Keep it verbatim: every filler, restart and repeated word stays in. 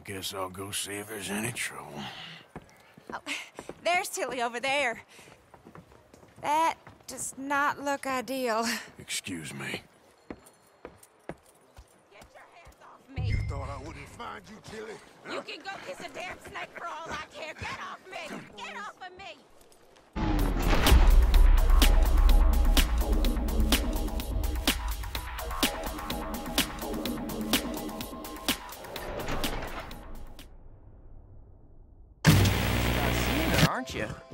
guess I'll go see if there's any trouble. Oh, there's Tilly over there. That does not look ideal. Excuse me. Get your hands off me. You thought I wouldn't find you, Tilly? You can go kiss a damn snake for all I care. Get off me! Get off of me! Seeing her, aren't you?